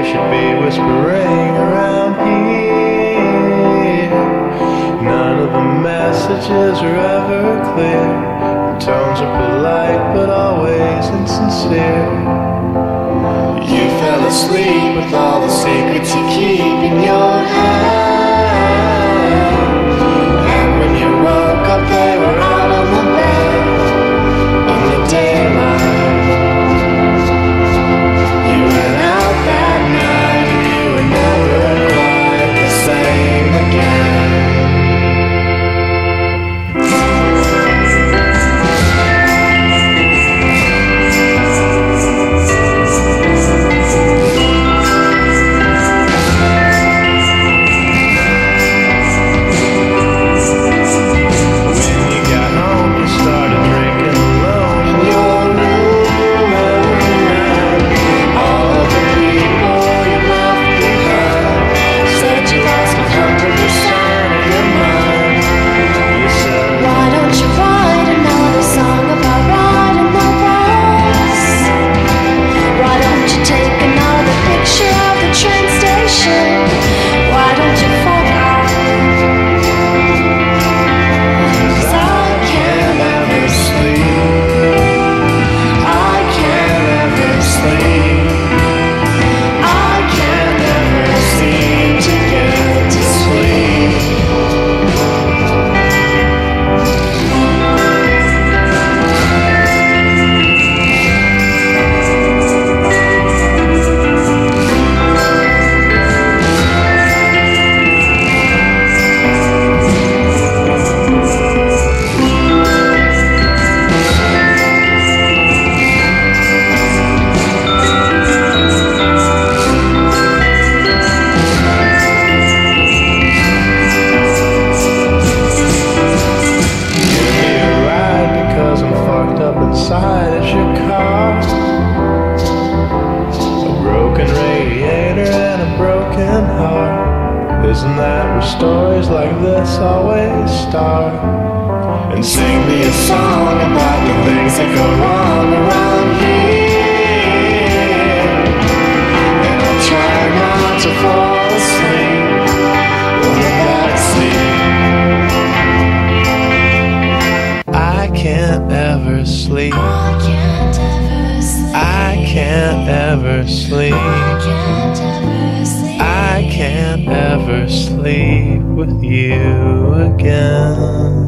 should be whispering around here. None of the messages are ever clear. The tones are polite but always insincere. You fell asleep with all the secrets you keep in your head, and when you woke up they were all on the bed in the daylight. You went out that night and you were never quite the same again. Inside is your car, a broken radiator and a broken heart. Isn't that where stories like this always start? And sing me a song about the things that go wrong around here, and I'll try not to fall asleep in the backseat. I can't ever sleep. I can't ever sleep. I can't ever sleep with you again.